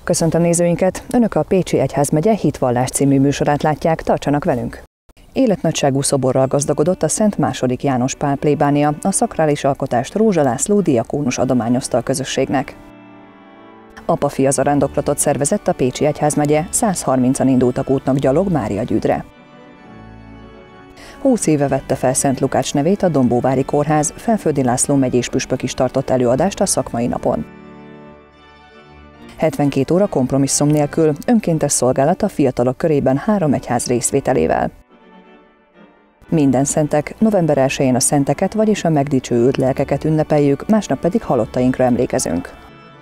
Köszöntöm nézőinket! Önök a Pécsi Egyházmegye Hitvallás című műsorát látják, tartsanak velünk! Életnagyságú szoborral gazdagodott a Szent II. János Pál plébánia, a szakrális alkotást Rózsa László diakónus adományozta a közösségnek. Apa-fia zarándoklatot szervezett a Pécsi Egyházmegye, 130-an indultak útnak gyalog Máriagyűdre. 20 éve vette fel Szent Lukács nevét a Dombóvári Kórház, Felföldi László megyés püspök is tartott előadást a szakmai napon. 72 óra kompromisszum nélkül, önkéntes szolgálat a fiatalok körében 3 egyház részvételével. Minden szentek, november 1-én a szenteket, vagyis a megdicsőült lelkeket ünnepeljük, másnap pedig halottainkra emlékezünk.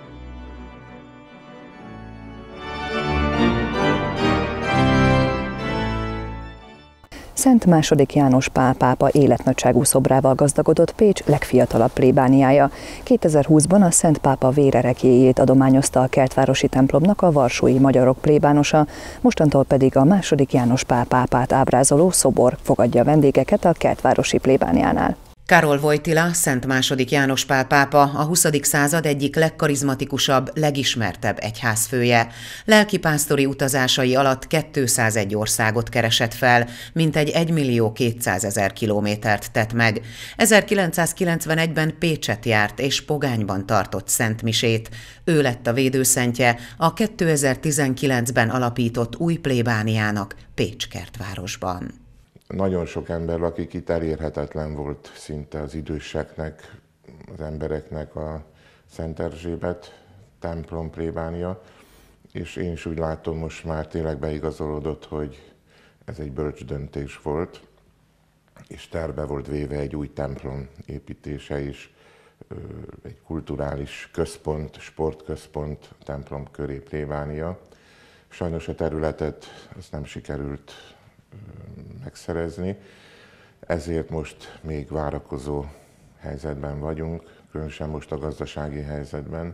Szent II. János Pál pápa életnagyságú szobrával gazdagodott Pécs legfiatalabb plébániája. 2020-ban a Szent Pápa vérerekjéjét adományozta a kertvárosi templomnak a varsói magyarok plébánosa, mostantól pedig a II. János Pál pápát ábrázoló szobor fogadja a vendégeket a kertvárosi plébániánál. Károly Wojtyla, Szent II. János Pál pápa, a 20. század egyik legkarizmatikusabb, legismertebb egyházfője. Lelkipásztori utazásai alatt 201 országot keresett fel, mintegy 1.200.000 kilométert tett meg. 1991-ben Pécset járt és Pogányban tartott szentmisét. Ő lett a védőszentje a 2019-ben alapított új plébániának Pécs kertvárosban. Nagyon sok ember lakik itt, elérhetetlen volt szinte az időseknek, az embereknek a Szent Erzsébet templom plébánia, és én is úgy látom, most már tényleg beigazolódott, hogy ez egy bölcs döntés volt, és terve volt véve egy új templom építése is, egy kulturális központ, sportközpont, templom köré plébánia. Sajnos a területet azt nem sikerült megszerezni, ezért most még várakozó helyzetben vagyunk, különösen most a gazdasági helyzetben.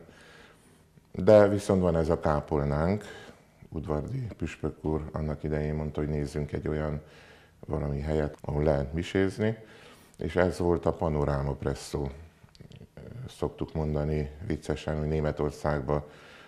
De viszont van ez a kápolnánk, Udvardi püspök úr annak idején mondta, hogy nézzünk egy olyan valami helyet, ahol lehet misézni, és ez volt a Panoráma Presszó. Szoktuk mondani viccesen, hogy Németországban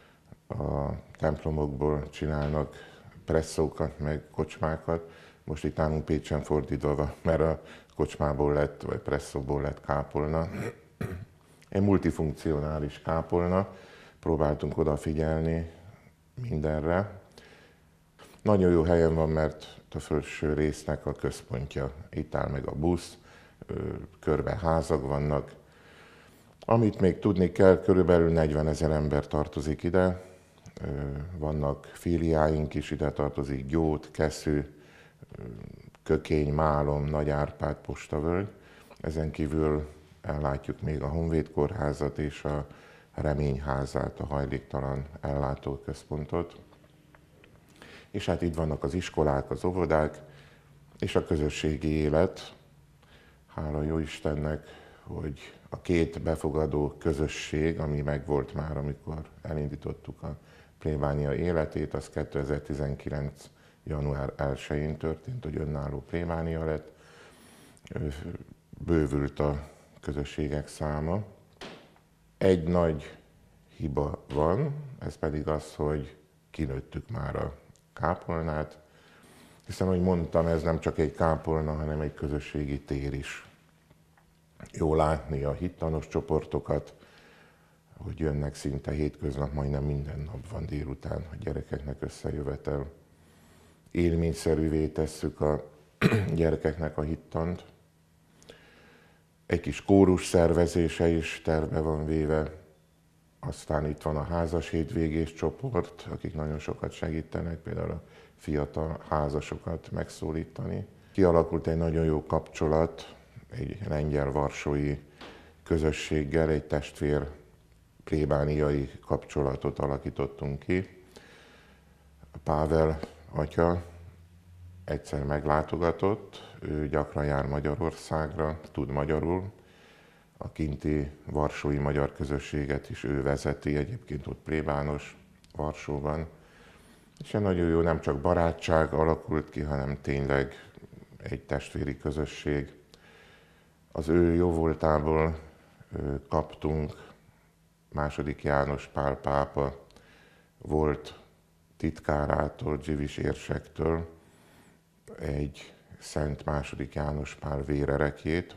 a templomokból csinálnak presszókat, meg kocsmákat. Most itt nálunk Pécsen fordítva, mert a kocsmából lett, vagy presszóból lett kápolna. Egy multifunkcionális kápolna, próbáltunk odafigyelni mindenre. Nagyon jó helyen van, mert a felső résznek a központja. Itt áll meg a busz, körbe házak vannak. Amit még tudni kell, körülbelül 40 000 ember tartozik ide. Vannak filiáink is, ide tartozik Gyót, Kesző, Kökény, Málom, Nagy Árpád, Postavölgy. Ezen kívül ellátjuk még a Honvéd Kórházat és a Reményházát, a hajléktalan ellátóközpontot. És hát itt vannak az iskolák, az óvodák és a közösségi élet. Hála jó Istennek, hogy a 2 befogadó közösség, ami megvolt már, amikor elindítottuk a plébánia életét, az 2019. január 1-én történt, hogy önálló plébánia lett. Bővült a közösségek száma. Egy nagy hiba van, ez pedig az, hogy kinőttük már a kápolnát, hiszen, ahogy mondtam, ez nem csak egy kápolna, hanem egy közösségi tér is. Jó látni a hittanos csoportokat, hogy jönnek szinte hétköznap, majdnem minden nap van délután a gyerekeknek összejövetel. Élményszerűvé tesszük a gyerekeknek a hittant. Egy kis kórus szervezése is terve van véve. Aztán itt van a házas hétvégés csoport, akik nagyon sokat segítenek, például a fiatal házasokat megszólítani. Kialakult egy nagyon jó kapcsolat egy lengyel-varsói közösséggel, egy testvér plébániai kapcsolatot alakítottunk ki. Pável atya egyszer meglátogatott, ő gyakran jár Magyarországra, tud magyarul. A kinti varsói magyar közösséget is ő vezeti, egyébként ott plébános Varsóban. És nagyon jó, nem csak barátság alakult ki, hanem tényleg egy testvéri közösség. Az ő jóvoltából kaptunk II. János Pál pápa volt titkárától, Dziwisz érsektől egy Szent II. János Pál vérerekét,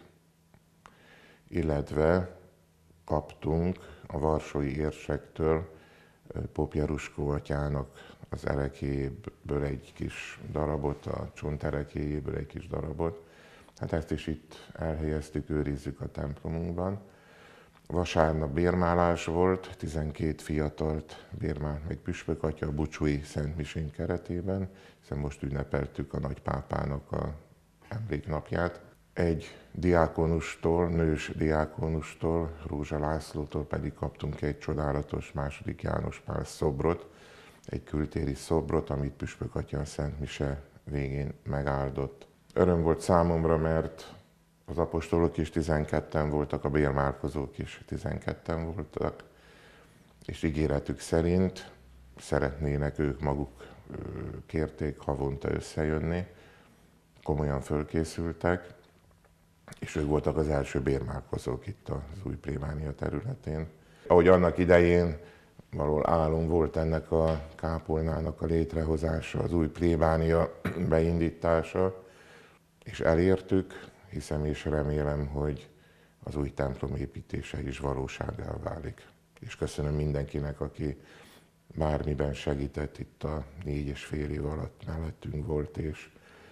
illetve kaptunk a varsói érsektől Pop Jaruskó atyának az erekéjéből egy kis darabot, a csonterekéjéből egy kis darabot. Hát ezt is itt elhelyeztük, őrizzük a templomunkban. Vasárnap bérmálás volt, 12 fiatalt bérmált meg püspök atya a bucsúi szentmisén keretében, hiszen most ünnepeltük a nagypápának a emléknapját. Egy diákonustól, nős diákonustól, Rózsa Lászlótól pedig kaptunk egy csodálatos II. János Pál szobrot, egy kültéri szobrot, amit püspök atya a Szent Mise végén megáldott. Öröm volt számomra, mert az apostolok is 12-en voltak, a bérmálkozók is 12-en voltak, és ígéretük szerint szeretnének, ők maguk kérték havonta összejönni, komolyan fölkészültek, és ők voltak az első bérmálkozók itt az új plébánia területén. Ahogy annak idején valahol álom volt ennek a kápolnának a létrehozása, az új plébánia beindítása, és elértük, hiszem és remélem, hogy az új templom építése is valósággá válik. És köszönöm mindenkinek, aki bármiben segített itt a 4,5 év alatt mellettünk volt, és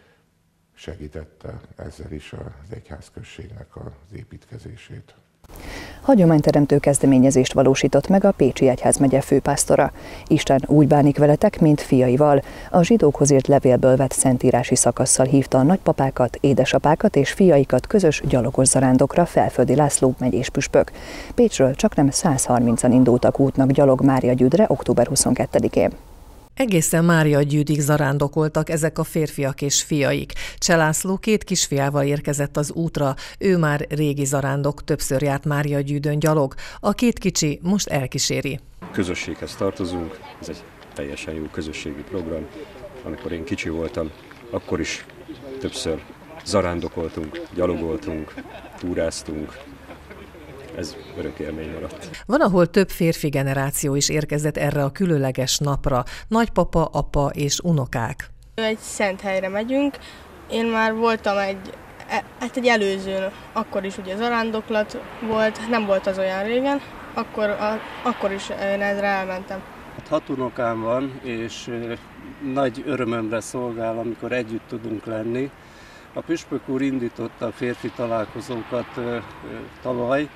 segítette ezzel is az egyházközségnek az építkezését. Hagyományteremtő kezdeményezést valósított meg a Pécsi Egyházmegye főpásztora. Isten úgy bánik veletek, mint fiaival. A zsidókhoz írt levélből vett szentírási szakasszal hívta a nagypapákat, édesapákat és fiaikat közös gyalogos zarándokra Felföldi László megyés püspök. Pécsről csaknem 130-an indultak útnak gyalog Máriagyűdre október 22-én. Egészen Máriagyűdig zarándokoltak ezek a férfiak és fiaik. Cseh László 2 kisfiával érkezett az útra, ő már régi zarándok, többször járt Máriagyűdön gyalog, a 2 kicsi most elkíséri. Közösséghez tartozunk, ez egy teljesen jó közösségi program. Amikor én kicsi voltam, akkor is többször zarándokoltunk, gyalogoltunk, túráztunk. Ez örök élmény maradt. Van, ahol több férfi generáció is érkezett erre a különleges napra. Nagypapa, apa és unokák. Egy szent helyre megyünk. Én már voltam egy előzőn, akkor is ugye zarándoklat volt, nem volt az olyan régen, akkor is én ezre elmentem. 6 unokám van, és nagy örömömre szolgál, amikor együtt tudunk lenni. A püspök úr indította a férfi találkozókat tavaly,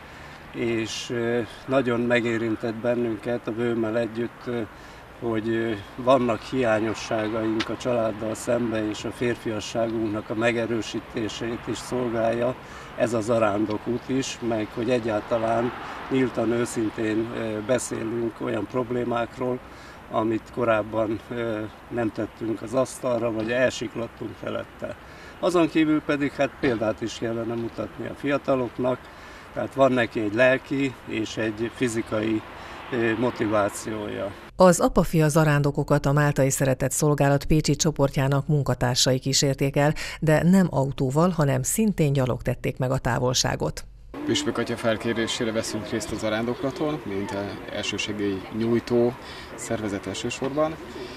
és nagyon megérintett bennünket a vőmmel együtt, hogy vannak hiányosságaink a családdal szemben, és a férfiasságunknak a megerősítését is szolgálja ez a zarándokút is, meg hogy egyáltalán nyíltan, őszintén beszélünk olyan problémákról, amit korábban nem tettünk az asztalra, vagy elsiklottunk felette. Azon kívül pedig hát példát is kellene mutatni a fiataloknak, tehát van neki egy lelki és egy fizikai motivációja. Az apa-fia zarándokokat a Máltai Szeretett Szolgálat pécsi csoportjának munkatársai kísérték el, de nem autóval, hanem szintén gyalog tették meg a távolságot. Püspök atya felkérésére veszünk részt a zarándoklaton, mint elsősegély nyújtó szervezet elsősorban.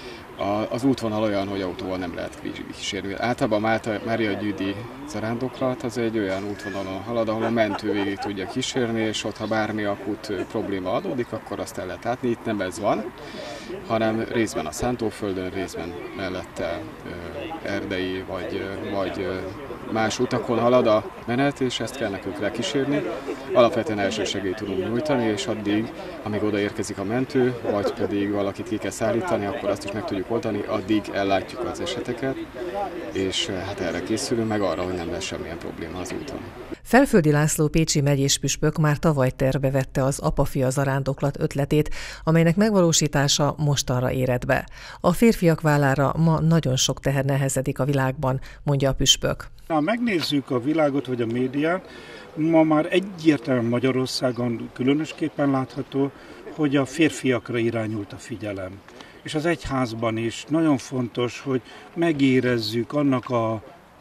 Az útvonal olyan, hogy autóval nem lehet kísérni. Általában a Máriagyűdi zarándoklat az egy olyan útvonalon halad, ahol a mentő végig tudja kísérni, és ott, ha bármi akut probléma adódik, akkor azt el lehet átni. Itt nem ez van, hanem részben a Szántóföldön, részben mellette erdei vagy más utakon halad a menet, és ezt kell nekünk lekísérni. Alapvetően elsősegélyt tudunk nyújtani, és addig, amíg odaérkezik a mentő, vagy pedig valakit ki kell szállítani, akkor azt is meg tudjuk oldani, addig ellátjuk az eseteket, és hát erre készülünk, meg arra, hogy nem lesz semmilyen probléma az úton. Felföldi László pécsi megyés püspök már tavaly tervbe vette az apa-fia zarándoklat ötletét, amelynek megvalósítása mostanra érett be. A férfiak vállára ma nagyon sok teher nehezedik a világban, mondja a püspök. Ha megnézzük a világot vagy a médiát, ma már egyértelműen Magyarországon különösképpen látható, hogy a férfiakra irányult a figyelem. És az egyházban is nagyon fontos, hogy megérezzük annak a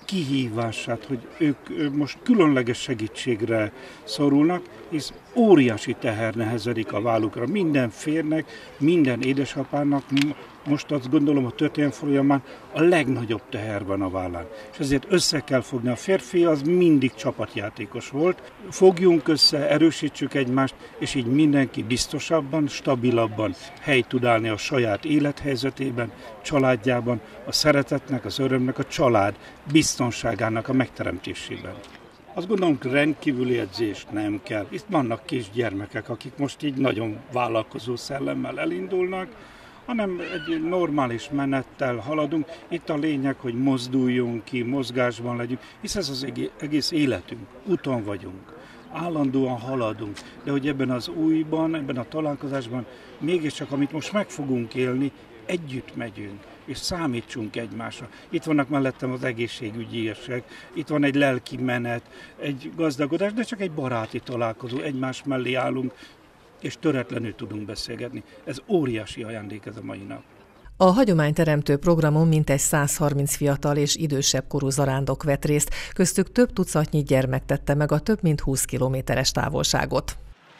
kihívását, hogy ők most különleges segítségre szorulnak, hisz óriási teher nehezedik a vállukra. Minden férnek, minden édesapának most azt gondolom a történelem folyamán a legnagyobb teher van a vállán. És ezért össze kell fogni. A férfi az mindig csapatjátékos volt. Fogjunk össze, erősítsük egymást, és így mindenki biztosabban, stabilabban helyt tud állni a saját élethelyzetében, családjában, a szeretetnek, az örömnek, a család biztonságának a megteremtésében. Azt gondolom, rendkívüli edzés nem kell. Itt vannak kisgyermekek, akik most így nagyon vállalkozó szellemmel elindulnak, hanem egy normális menettel haladunk. Itt a lényeg, hogy mozduljunk ki, mozgásban legyünk, hisz ez az egész életünk. Úton vagyunk, állandóan haladunk, de hogy ebben az újban, ebben a találkozásban mégiscsak, amit most meg fogunk élni, együtt megyünk, és számítsunk egymásra. Itt vannak mellettem az egészségügyiesek, itt van egy lelki menet, egy gazdagodás, de csak egy baráti találkozó, egymás mellé állunk, és töretlenül tudunk beszélgetni. Ez óriási ajándék ez a mai nap. A hagyományteremtő programon mintegy 130 fiatal és idősebb korú zarándok vett részt, köztük több tucatnyi gyermek tette meg a több mint 20 kilométeres távolságot.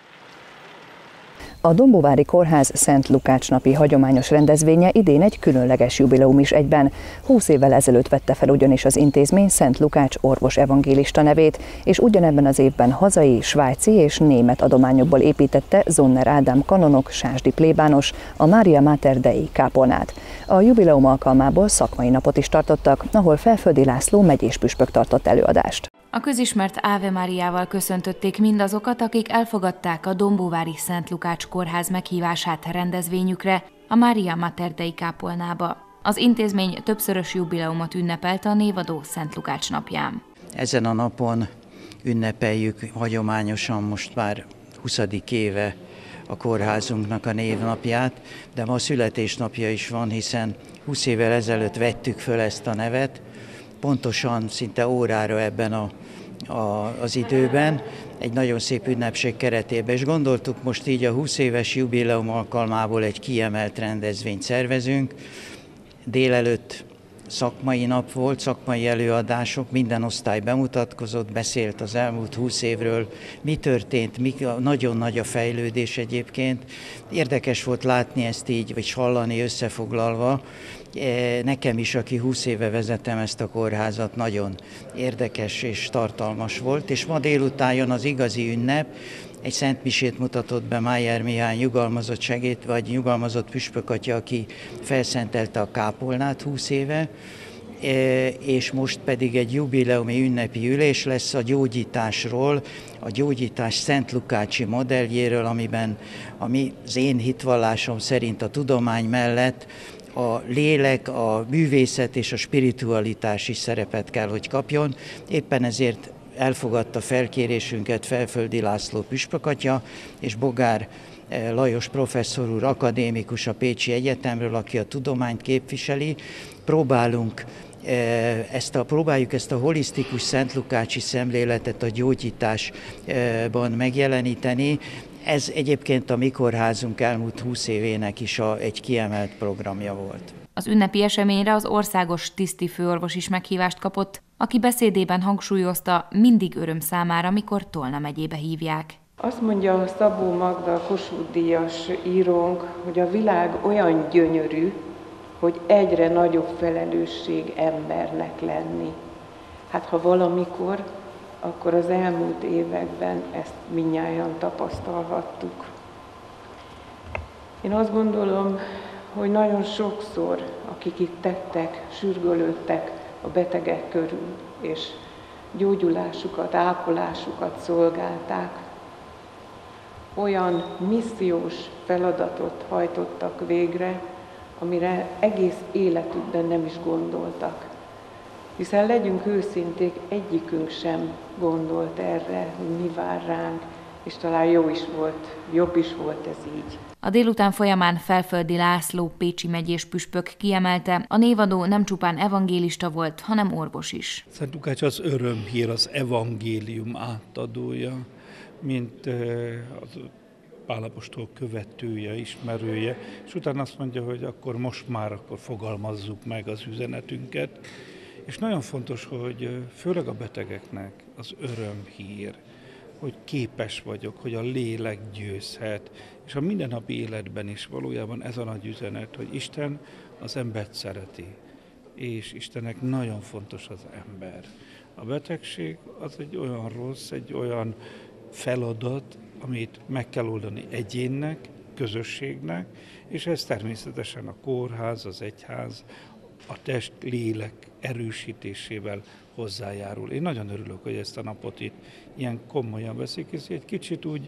A Dombóvári Kórház Szent Lukács napi hagyományos rendezvénye idén egy különleges jubileum is egyben. 20 évvel ezelőtt vette fel ugyanis az intézmény Szent Lukács orvos evangélista nevét, és ugyanebben az évben hazai, svájci és német adományokból építette Zonner Ádám kanonok sásdi plébános a Mária Mater Dei kápolnát. A jubileum alkalmából szakmai napot is tartottak, ahol Felföldi László megyés püspök tartott előadást. A közismert Áve Máriával köszöntötték mindazokat, akik elfogadták a Dombóvári Szent Lukács Kórház meghívását rendezvényükre, a Mária Mater Dei kápolnába. Az intézmény többszörös jubileumot ünnepelt a névadó Szent Lukács napján. Ezen a napon ünnepeljük hagyományosan most már 20. éve a kórházunknak a névnapját, de ma születésnapja is van, hiszen 20 évvel ezelőtt vettük föl ezt a nevet, pontosan szinte órára ebben az időben, egy nagyon szép ünnepség keretében, és gondoltuk most így a 20 éves jubileum alkalmából egy kiemelt rendezvényt szervezünk. Délelőtt szakmai nap volt, szakmai előadások, minden osztály bemutatkozott, beszélt az elmúlt 20 évről, mi történt, nagyon nagy a fejlődés egyébként. Érdekes volt látni ezt így, vagy hallani összefoglalva. Nekem is, aki 20 éve vezetem ezt a kórházat, nagyon érdekes és tartalmas volt, és ma délután jön az igazi ünnep. Egy szentmisét mutatott be Májer Mihály nyugalmazott püspökatya, aki felszentelte a kápolnát 20 éve, és most pedig egy jubileumi ünnepi ülés lesz a gyógyításról, a gyógyítás Szent Lukácsi modelljéről, amiben az én hitvallásom szerint a tudomány mellett a lélek, a művészet és a spiritualitás is szerepet kell, hogy kapjon. Éppen ezért elfogadta felkérésünket Felföldi László püspökatya és Bogár Lajos professzor úr, akadémikus a Pécsi Egyetemről, aki a tudományt képviseli. Próbáljuk ezt a holisztikus Szent Lukácsi szemléletet a gyógyításban megjeleníteni. Ez egyébként a mi kórházunk elmúlt 20 évének is egy kiemelt programja volt. Az ünnepi eseményre az országos tiszti főorvos is meghívást kapott, aki beszédében hangsúlyozta, mindig öröm számára, mikor Tolna megyébe hívják. Azt mondja Szabó Magda, Kossuth-díjas írónk, hogy a világ olyan gyönyörű, hogy egyre nagyobb felelősség embernek lenni. Hát ha valamikor, akkor az elmúlt években ezt mindnyájan tapasztalhattuk. Én azt gondolom, hogy nagyon sokszor, akik itt tettek, sürgölődtek a betegek körül, és gyógyulásukat, ápolásukat szolgálták, olyan missziós feladatot hajtottak végre, amire egész életükben nem is gondoltak. Hiszen legyünk őszinték, egyikünk sem gondolt erre, hogy mi vár ránk, és talán jobb is volt ez így. A délután folyamán Felföldi László pécsi megyés püspök kiemelte, a névadó nem csupán evangélista volt, hanem orvos is. Szent Lukács az örömhír, az evangélium átadója, mint az Pál apostol követője, ismerője, és utána azt mondja, hogy akkor most már fogalmazzuk meg az üzenetünket, És nagyon fontos, hogy főleg a betegeknek az örömhír, hogy képes vagyok, hogy a lélek győzhet, és a mindennapi életben is valójában ez a nagy üzenet, hogy Isten az embert szereti, és Istennek nagyon fontos az ember. A betegség az egy olyan rossz, egy olyan feladat, amit meg kell oldani egyénnek, közösségnek, és ez természetesen a kórház, az egyház, a test-lélek erősítésével hozzájárul. Én nagyon örülök, hogy ezt a napot itt ilyen komolyan veszik, és egy kicsit úgy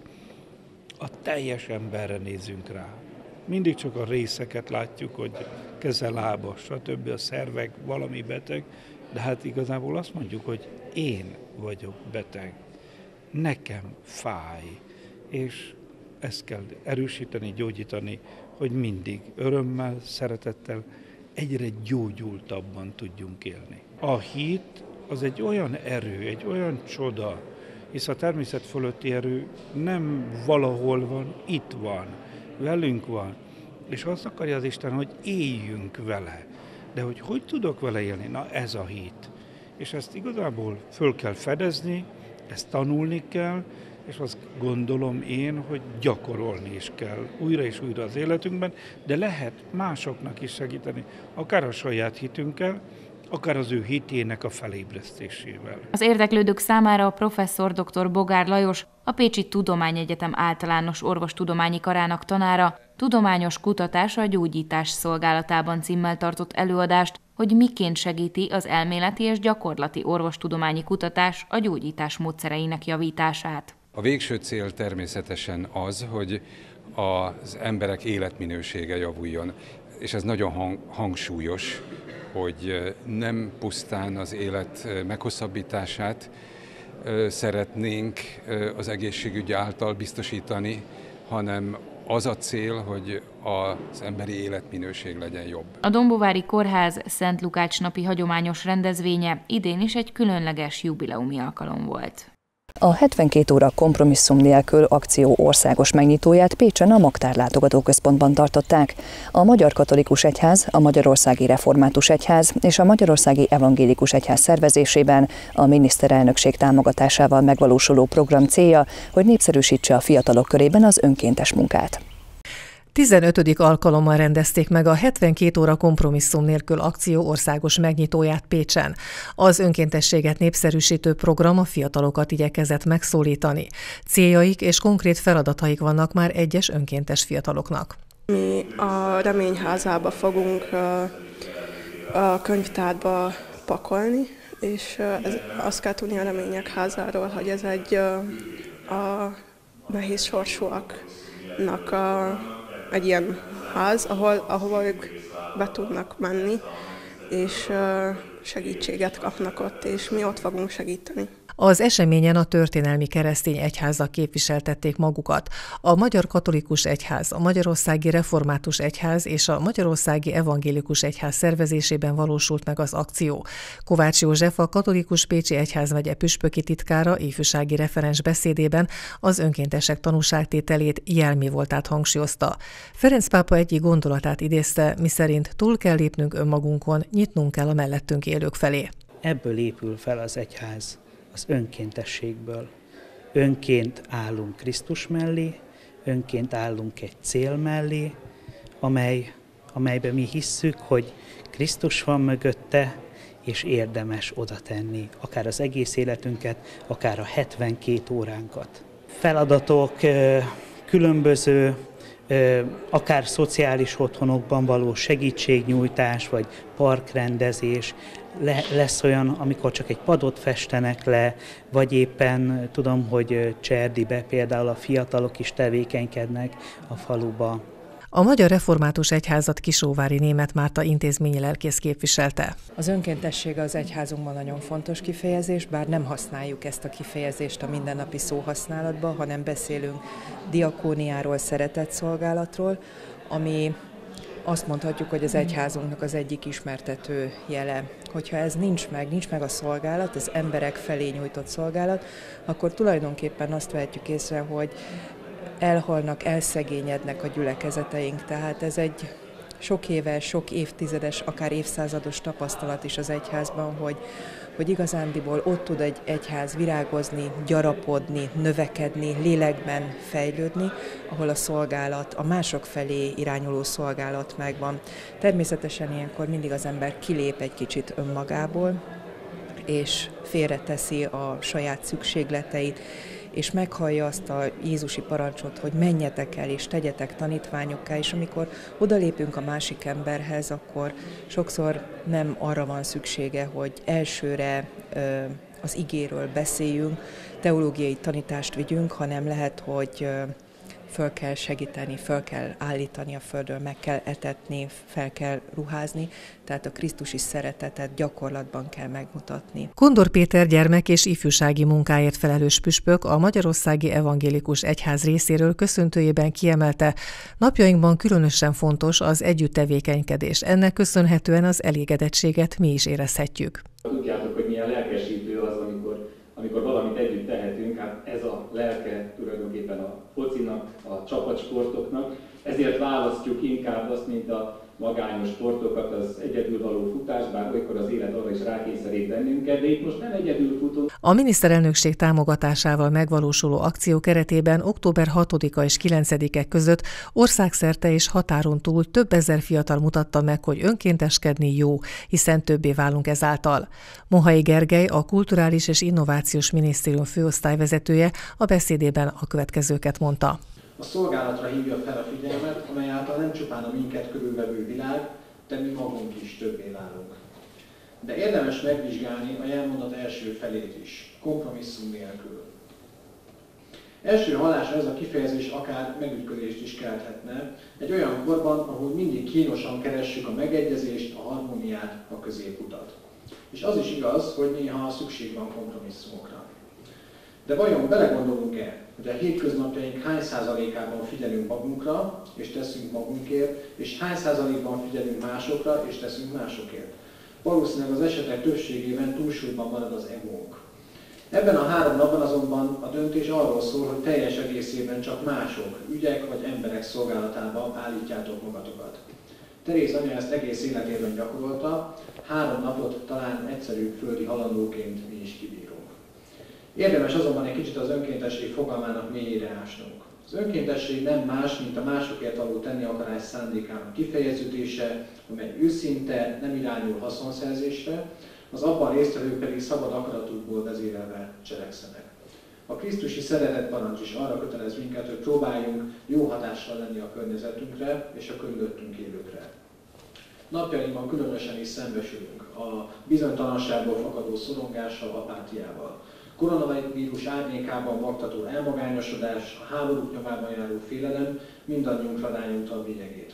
a teljes emberre nézünk rá. Mindig csak a részeket látjuk, hogy keze, lába, stb. A szervek, valami beteg, de hát igazából azt mondjuk, hogy én vagyok beteg, nekem fáj, és ezt kell erősíteni, gyógyítani, hogy mindig örömmel, szeretettel, egyre gyógyultabban tudjunk élni. A hit az egy olyan erő, egy olyan csoda, hisz a természet fölötti erő nem valahol van, itt van, velünk van, és azt akarja az Isten, hogy éljünk vele. De hogy tudok vele élni? Na ez a hit. És ezt igazából föl kell fedezni, ezt tanulni kell, és azt gondolom én, hogy gyakorolni is kell újra és újra az életünkben, de lehet másoknak is segíteni, akár a saját hitünkkel, akár az ő hitének a felébresztésével. Az érdeklődők számára a professzor dr. Bogár Lajos, a Pécsi Tudományegyetem általános orvostudományi karának tanára tudományos kutatás a gyógyítás szolgálatában címmel tartott előadást, hogy miként segíti az elméleti és gyakorlati orvostudományi kutatás a gyógyítás módszereinek javítását. A végső cél természetesen az, hogy az emberek életminősége javuljon, és ez nagyon hangsúlyos, hogy nem pusztán az élet meghosszabbítását szeretnénk az egészségügy által biztosítani, hanem az a cél, hogy az emberi életminőség legyen jobb. A Dombóvári Kórház Szent Lukács napi hagyományos rendezvénye idén is egy különleges jubileumi alkalom volt. A 72 óra kompromisszum nélkül akció országos megnyitóját Pécsen a Magtár Látogatóközpontban tartották. A Magyar Katolikus Egyház, a Magyarországi Református Egyház és a Magyarországi Evangélikus Egyház szervezésében a miniszterelnökség támogatásával megvalósuló program célja, hogy népszerűsítse a fiatalok körében az önkéntes munkát. 15. alkalommal rendezték meg a 72 óra kompromisszum nélkül akció országos megnyitóját Pécsen. Az önkéntességet népszerűsítő program a fiatalokat igyekezett megszólítani. Céljaik és konkrét feladataik vannak már egyes önkéntes fiataloknak. Mi a Reményházába fogunk a könyvtárba pakolni, és azt kell tudni a Remények házáról, hogy ez egy a nehéz sorsúaknak egy ilyen ház, ahova ők be tudnak menni, és segítséget kapnak ott, és mi ott fogunk segíteni. Az eseményen a történelmi keresztény egyházak képviseltették magukat. A Magyar Katolikus Egyház, a Magyarországi Református Egyház és a Magyarországi Evangélikus Egyház szervezésében valósult meg az akció. Kovács József, a Katolikus Pécsi Egyházmegye püspöki titkára ifjúsági referens beszédében az önkéntesek tanúságtételét, jelmivoltát hangsúlyozta. Ferenc pápa egyik gondolatát idézte, miszerint túl kell lépnünk önmagunkon, nyitnunk kell a mellettünk élők felé. Ebből épül fel az egyház. Az önkéntességből. Önként állunk Krisztus mellé, önként állunk egy cél mellé, amelyben mi hisszük, hogy Krisztus van mögötte, és érdemes oda tenni, akár az egész életünket, akár a 72 óránkat. Feladatok különböző, akár szociális otthonokban való segítségnyújtás, vagy parkrendezés, lesz olyan, amikor csak egy padot festenek le, vagy éppen tudom, hogy Cserdibe például a fiatalok is tevékenykednek a faluba. A Magyar Református Egyházat Kisóvári Németh Márta intézményi lelkész képviselte. Az önkéntesség az egyházunkban nagyon fontos kifejezés, bár nem használjuk ezt a kifejezést a mindennapi szóhasználatban, hanem beszélünk diakóniáról, szeretetszolgálatról, ami azt mondhatjuk, hogy az egyházunknak az egyik ismertető jele. Hogyha ez nincs meg a szolgálat, az emberek felé nyújtott szolgálat, akkor tulajdonképpen azt vehetjük észre, hogy elhalnak, elszegényednek a gyülekezeteink. Tehát ez egy sok éves, sok évtizedes, akár évszázados tapasztalat is az egyházban, hogy igazándiból ott tud egy egyház virágozni, gyarapodni, növekedni, lélekben fejlődni, ahol a szolgálat, a mások felé irányuló szolgálat megvan. Természetesen ilyenkor mindig az ember kilép egy kicsit önmagából, és félreteszi a saját szükségleteit, és meghallja azt a jézusi parancsot, hogy menjetek el és tegyetek tanítványokká, és amikor odalépünk a másik emberhez, akkor sokszor nem arra van szüksége, hogy elsőre az igéről beszéljünk, teológiai tanítást vigyünk, hanem lehet, hogy föl kell segíteni, föl kell állítani a földről, meg kell etetni, fel kell ruházni, tehát a krisztusi szeretetet gyakorlatban kell megmutatni. Kondor Péter gyermek és ifjúsági munkáért felelős püspök a Magyarországi Evangélikus Egyház részéről köszöntőjében kiemelte, napjainkban különösen fontos az együtt tevékenykedés. Ennek köszönhetően az elégedettséget mi is érezhetjük. Tudjátok, hogy milyen lelkesítő az, amikor valamit együtt tehetünk, hát ez a lelke tulajdonképpen a focinak, a csapatsportoknak, ezért választjuk inkább azt, mint a magányos sportokat, az egyedül való futás, bár olykor az élet arra is rákényszerít bennünket, de itt most nem egyedül futunk. A miniszterelnökség támogatásával megvalósuló akció keretében október 6-a és 9-e között országszerte és határon túl több ezer fiatal mutatta meg, hogy önkénteskedni jó, hiszen többé válunk ezáltal. Mohai Gergely, a Kulturális és Innovációs Minisztérium főosztályvezetője a beszédében a következőket mondta. A szolgálatra hívja fel a figyelmet, amely által nem csupán a minket körülvevő világ, de mi magunk is többé válunk. De érdemes megvizsgálni a jelmondat első felét is, kompromisszum nélkül. Első hallásra ez a kifejezés akár megütközést is kelthetne, egy olyan korban, ahol mindig kínosan keressük a megegyezést, a harmóniát, a középutat. És az is igaz, hogy néha szükség van kompromisszumokra. De vajon belegondolunk-e, hogy a hétköznapjaink hány százalékában figyelünk magunkra, és teszünk magunkért, és hány százalékban figyelünk másokra, és teszünk másokért? Valószínűleg az esetek többségében túlsúlyban marad az egónk. Ebben a 3 napban azonban a döntés arról szól, hogy teljes egészében csak mások, ügyek vagy emberek szolgálatába állítjátok magatokat. Teréz anya ezt egész életében gyakorolta, 3 napot talán egyszerű földi halandóként mi is kibírunk. Érdemes azonban egy kicsit az önkéntesség fogalmának mélyére ásnunk. Az önkéntesség nem más, mint a másokért való tenni akarás szándékának kifejeződése, amely őszinte, nem irányul haszonszerzésre, az abban résztvevők pedig szabad akaratukból vezérelve cselekszenek. A krisztusi szeretet parancs is arra kötelez minket, hogy próbáljunk jó hatással lenni a környezetünkre és a körülöttünk élőkre. Napjainkban különösen is szembesülünk a bizonytalanságból fakadó szorongással, apátiával. Koronavírus árnyékában vaktató elmagányosodás, a háborúk nyomában járó félelem mindannyiunkra rányomta a bélyegét.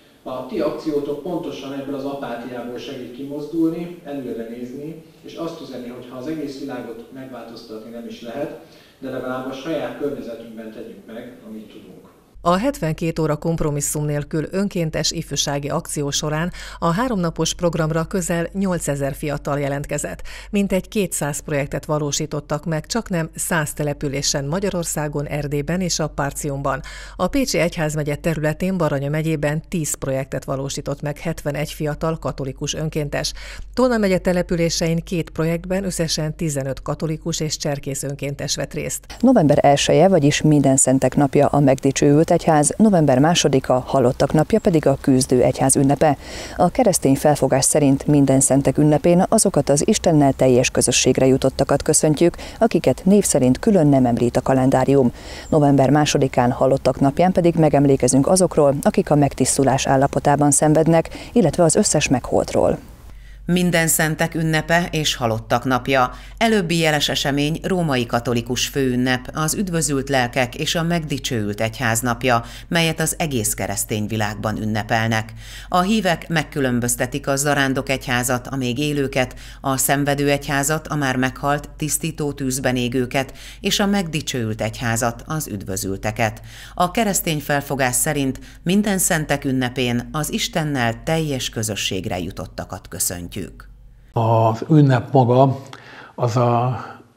A ti akciótok pontosan ebből az apátiából segít kimozdulni, előre nézni, és azt üzenni, hogy ha az egész világot megváltoztatni nem is lehet, de legalább a saját környezetünkben tegyük meg, amit tudunk. A 72 óra kompromisszum nélkül önkéntes ifjúsági akció során a 3 napos programra közel 8000 fiatal jelentkezett. Mintegy 200 projektet valósítottak meg csaknem 100 településen Magyarországon, Erdélyben és a Párcionban. A Pécsi Egyházmegye területén Baranya megyében 10 projektet valósított meg 71 fiatal katolikus önkéntes. Tolna megye településein 2 projektben összesen 15 katolikus és cserkész önkéntes vett részt. November 1-e, vagyis Mindenszentek napja a megdicsőült egyház, november 2-a Halottak napja pedig a Küzdő egyház ünnepe. A keresztény felfogás szerint Mindenszentek ünnepén azokat az Istennel teljes közösségre jutottakat köszöntjük, akiket név szerint külön nem említ a kalendárium. November 2-án Halottak napján pedig megemlékezünk azokról, akik a megtisztulás állapotában szenvednek, illetve az összes megholtról. Mindenszentek ünnepe és Halottak napja. Előbbi jeles esemény római katolikus főünnep, az üdvözült lelkek és a megdicsőült egyház napja, melyet az egész keresztény világban ünnepelnek. A hívek megkülönböztetik a zarándok egyházat, a még élőket, a szenvedő egyházat, a már meghalt, tisztító tűzben égőket, és a megdicsőült egyházat, az üdvözülteket. A keresztény felfogás szerint Mindenszentek ünnepén az Istennel teljes közösségre jutottakat köszöntjük. Az ünnep maga az a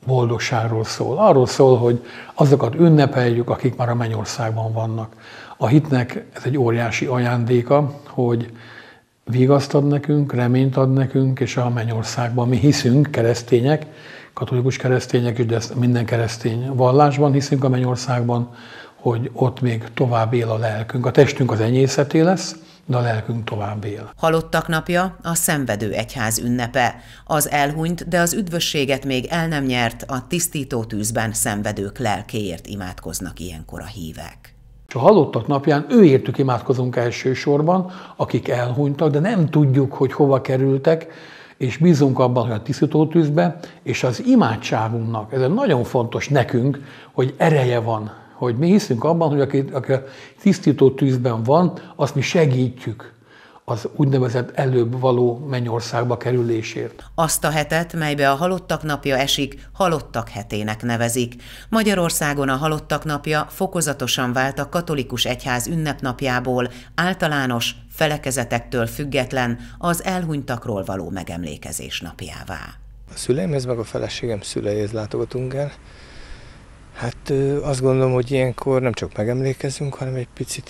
boldogságról szól. Arról szól, hogy azokat ünnepeljük, akik már a mennyországban vannak. A hitnek ez egy óriási ajándéka, hogy vigaszt ad nekünk, reményt ad nekünk, és a mennyországban mi hiszünk, keresztények, katolikus keresztények is, de minden keresztény vallásban hiszünk a mennyországban, hogy ott még tovább él a lelkünk. A testünk az enyészeté lesz, de a lelkünk tovább él. Halottak napja a szenvedő egyház ünnepe. Az elhunyt, de az üdvösséget még el nem nyert, a tisztító tűzben szenvedők lelkéért imádkoznak ilyenkor a hívek. A halottak napján őértük imádkozunk elsősorban, akik elhunytak, de nem tudjuk, hogy hova kerültek, és bízunk abban, hogy a tisztító tűzbe, és az imádságunknak, ez nagyon fontos nekünk, hogy ereje van, hogy mi hiszünk abban, hogy aki a tisztító tűzben van, azt mi segítjük az úgynevezett előbb való mennyországba kerülésért. Azt a hetet, melybe a halottak napja esik, halottak hetének nevezik. Magyarországon a halottak napja fokozatosan vált a katolikus egyház ünnepnapjából, általános, felekezetektől független, az elhunytakról való megemlékezés napjává. A szüleimhez meg a feleségem szüleihez látogatunk el. Hát azt gondolom, hogy ilyenkor nem csak megemlékezünk, hanem egy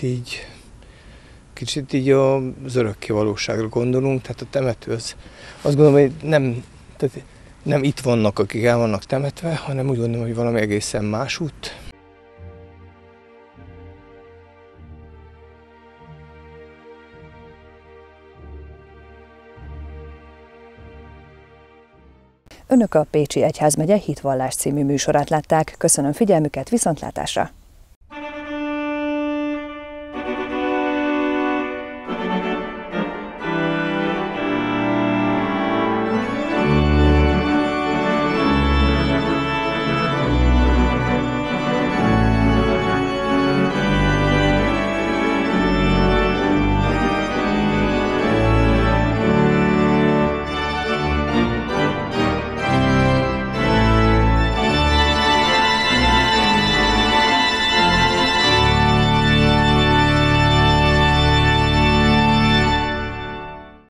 kicsit így az örökké valóságra gondolunk, tehát a temető az, azt gondolom, hogy nem itt vannak, akik el vannak temetve, hanem úgy gondolom, hogy valami egészen más út. Önök a Pécsi Egyházmegye Hitvallás című műsorát látták. Köszönöm figyelmüket, viszontlátásra!